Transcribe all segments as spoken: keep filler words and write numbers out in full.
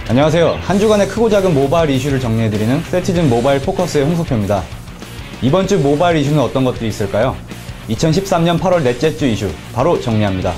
안녕하세요. 한 주간의 크고 작은 모바일 이슈를 정리해드리는 세티즌 모바일 포커스의 홍석표입니다. 이번 주 모바일 이슈는 어떤 것들이 있을까요? 이천십삼 년 팔월 넷째 주 이슈 바로 정리합니다.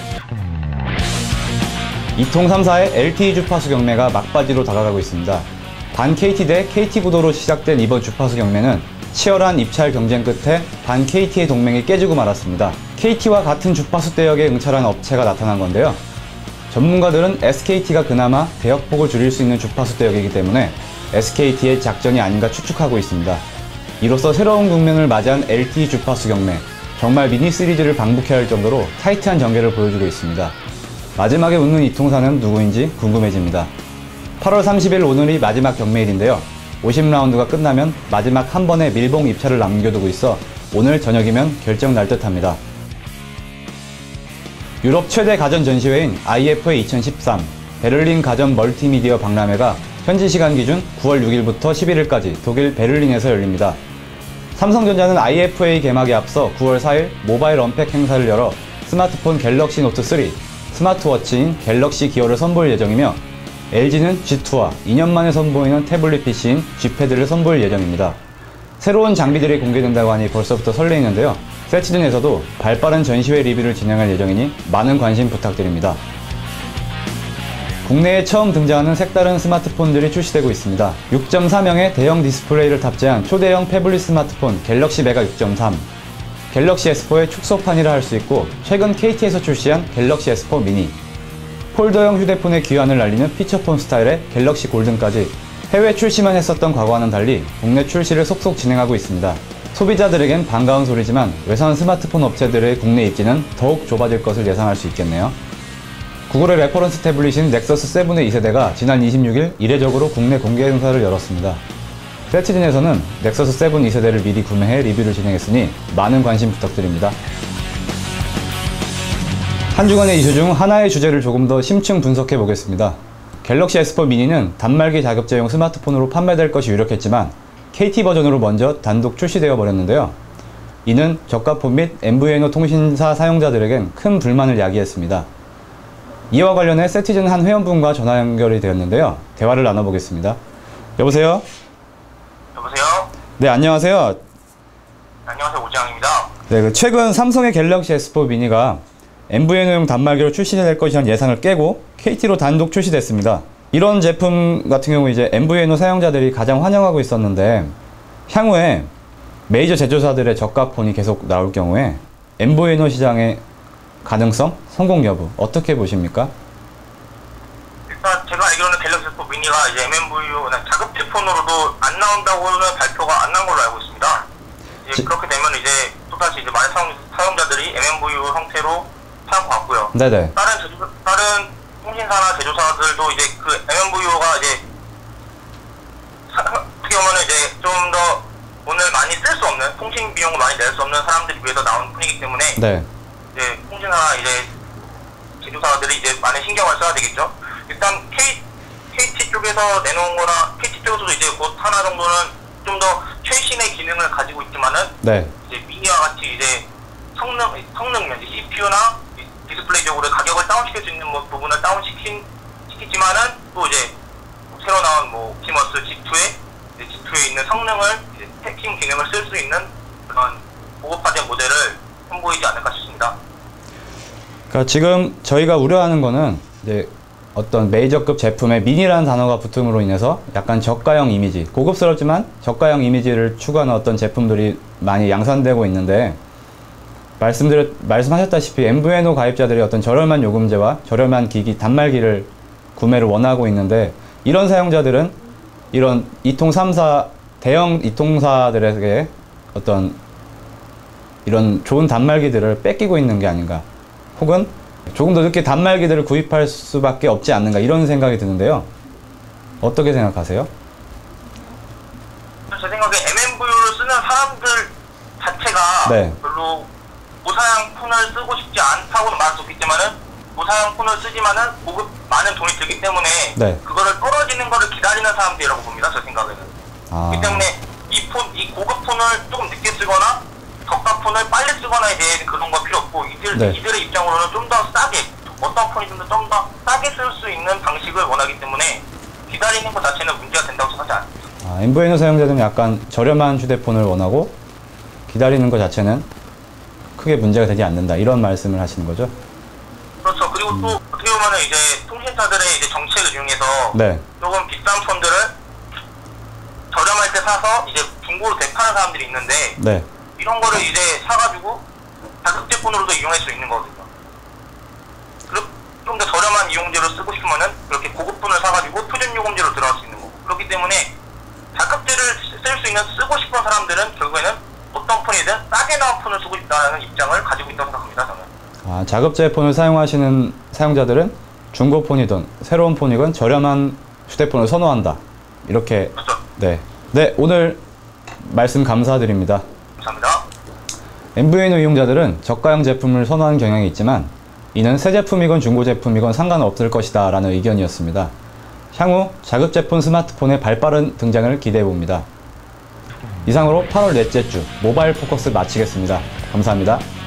이통 삼 사의 엘티이 주파수 경매가 막바지로 다가가고 있습니다. 반 케이티 대 케이티 구도로 시작된 이번 주파수 경매는 치열한 입찰 경쟁 끝에 반 케이티의 동맹이 깨지고 말았습니다. 케이티와 같은 주파수 대역에 응찰한 업체가 나타난 건데요. 전문가들은 에스케이티가 그나마 대역폭을 줄일 수 있는 주파수 대역이기 때문에 에스케이티의 작전이 아닌가 추측하고 있습니다. 이로써 새로운 국면을 맞이한 엘티이 주파수 경매, 정말 미니 시리즈를 방북해야 할 정도로 타이트한 전개를 보여주고 있습니다. 마지막에 웃는 이통사는 누구인지 궁금해집니다. 팔월 삼십일 오늘이 마지막 경매일인데요. 오십 라운드가 끝나면 마지막 한 번의 밀봉 입찰을 남겨두고 있어 오늘 저녁이면 결정 날 듯합니다. 유럽 최대 가전 전시회인 아이에프에이 이천십삼 베를린 가전 멀티미디어 박람회가 현지 시간 기준 구월 육일부터 십일일까지 독일 베를린에서 열립니다. 삼성전자는 아이에프에이 개막에 앞서 구월 사일 모바일 언팩 행사를 열어 스마트폰 갤럭시 노트 쓰리, 스마트워치인 갤럭시 기어를 선보일 예정이며 엘지는 지투와 이 년 만에 선보이는 태블릿 피시인 지패드를 선보일 예정입니다. 새로운 장비들이 공개된다고 하니 벌써부터 설레이는데요. 세티즌에서도 발빠른 전시회 리뷰를 진행할 예정이니 많은 관심 부탁드립니다. 국내에 처음 등장하는 색다른 스마트폰들이 출시되고 있습니다. 육 점 사명의 대형 디스플레이를 탑재한 초대형 패블릿 스마트폰 갤럭시 메가 육 점 삼, 갤럭시 에스 포의 축소판이라 할 수 있고 최근 케이티에서 출시한 갤럭시 에스 포 미니, 폴더형 휴대폰의 귀환을 알리는 피처폰 스타일의 갤럭시 골든까지 해외 출시만 했었던 과거와는 달리 국내 출시를 속속 진행하고 있습니다. 소비자들에겐 반가운 소리지만 외산 스마트폰 업체들의 국내 입지는 더욱 좁아질 것을 예상할 수 있겠네요. 구글의 레퍼런스 태블릿인 넥서스 세븐의 이 세대가 지난 이십육일 이례적으로 국내 공개 행사를 열었습니다. 세티즌에서는 넥서스 세븐 이 세대를 미리 구매해 리뷰를 진행했으니 많은 관심 부탁드립니다. 한 주간의 이슈 중 하나의 주제를 조금 더 심층 분석해 보겠습니다. 갤럭시 에스 포 미니는 단말기 자급제용 스마트폰으로 판매될 것이 유력했지만 케이티 버전으로 먼저 단독 출시되어 버렸는데요. 이는 저가폰 및 엠브이에누 통신사 사용자들에겐 큰 불만을 야기했습니다. 이와 관련해 세티즌 한 회원분과 전화 연결이 되었는데요. 대화를 나눠보겠습니다. 여보세요? 여보세요? 네, 안녕하세요. 안녕하세요, 오지영입니다. 네, 그 최근 삼성의 갤럭시 에스 포 미니가 엠브이에누용 단말기로 출시될 것이라는 예상을 깨고 케이티로 단독 출시됐습니다. 이런 제품 같은 경우 이제 엠브이에누 사용자들이 가장 환영하고 있었는데 향후에 메이저 제조사들의 저가폰이 계속 나올 경우에 엠브이에누 시장의 가능성, 성공 여부 어떻게 보십니까? 일단 제가 알기로는 갤럭시 에스 포 미니가 이제 엠엠브이유 자급제 폰으로도 안 나온다고는 발표가 안 난 걸로 알고 있습니다. 이제 지... 그렇게 되면 이제 또다시 이제 많은 사용, 사용자들이 엠엠브이유 형태로 사용받고요. 네네. 다른 제조, 다른 통신사나 제조사들도 이제 그 엠엠브이유가 이제 사, 어떻게 보면 이제 좀 더 돈을 많이 쓸 수 없는, 통신 비용을 많이 낼 수 없는 사람들을 위해서 나온 폰이기 때문에 네. 이제 통신사 이제 제조사들이 이제 많은 신경을 써야 되겠죠. 일단 K, 케이티 쪽에서 내놓은 거나 케이티 쪽에서도 이제 곧 하나 정도는 좀 더 최신의 기능을 가지고 있지만은 네. 이제 미니와 같이 이제 성능, 성능면 씨피유나 디스플레이적으로 가격을 다운시킬 수 있는 뭐 부분을 다운시킨, 시키지만은 또 이제 새로 나온 뭐 옵티머스 지 투에 지 투에 있는 성능을 이제 핵심 기능을 쓸 수 있는 그런 고급화된 모델을 선보이지 않을까 싶습니다. 그러니까 지금 저희가 우려하는 거는 이제 어떤 메이저급 제품에 미니라는 단어가 붙음으로 인해서 약간 저가형 이미지, 고급스럽지만 저가형 이미지를 추구하는 어떤 제품들이 많이 양산되고 있는데 말씀드렸, 말씀하셨다시피 엠브이에누 가입자들이 어떤 저렴한 요금제와 저렴한 기기, 단말기를 구매를 원하고 있는데 이런 사용자들은 이런 이통 삼 사, 대형 이통사들에게 어떤 이런 좋은 단말기들을 뺏기고 있는 게 아닌가, 혹은 조금 더 늦게 단말기들을 구입할 수밖에 없지 않는가, 이런 생각이 드는데요. 어떻게 생각하세요? 제 생각에 엠엠브이유를 쓰는 사람들 자체가 네. 별로 무사양 폰을 쓰고 싶지 않다고는 말할 수 없겠지만은 무사양 폰을 쓰지만은 고급 많은 돈이 들기 때문에 네. 그거를 떨어지는 거를 기다리는 사람들이라고 봅니다. 제 생각에는. 아. 그렇기 때문에 이 폰, 이 고급 폰을 조금 늦게 쓰거나 저가 폰을 빨리 쓰거나에 대해 그런 거 필요 없고 이들, 네. 이들의 입장으로는 좀 더 싸게 어떤 폰이든 좀 더 싸게 쓸 수 있는 방식을 원하기 때문에 기다리는 것 자체는 문제가 된다고 생각하지 않습니다. 아, 엠브이에누 사용자들은 약간 저렴한 휴대폰을 원하고 기다리는 것 자체는 크게 문제가 되지 않는다, 이런 말씀을 하시는 거죠? 그렇죠. 그리고 또 어떻게 보면은 이제 통신사들의 이제 정책을 중에서 네. 조금 비싼 폰들을 저렴할 때 사서 이제 중고로 되파는 사람들이 있는데 네. 이런 거를 이제 사가지고 자급제 폰으로도 이용할 수 있는 거거든요. 좀 더 저렴한 이용료를 쓰고 싶으면은 그렇게 고급 폰을 사가지고 표준 요금제로 들어갈 수 있는 거고, 그렇기 때문에 자급제를 쓸 수 있는 쓰고 싶은 사람들은 결국에는 어떤 폰이든 싸게 나온 폰을 쓰고 싶다는 입장을 가지고 있다고 생각합니다. 저는. 아, 자급제 폰을 사용하시는 사용자들은 중고 폰이든 새로운 폰이든 저렴한 휴대폰을 선호한다, 이렇게. 그렇죠. 네. 네, 오늘 말씀 감사드립니다. 감사합니다. 엠브이에누 이용자들은 저가형 제품을 선호하는 경향이 있지만 이는 새 제품이건 중고 제품이건 상관없을 것이다 라는 의견이었습니다. 향후 자급제폰 스마트폰의 발빠른 등장을 기대해봅니다. 이상으로 팔월 넷째 주 모바일 포커스 마치겠습니다. 감사합니다.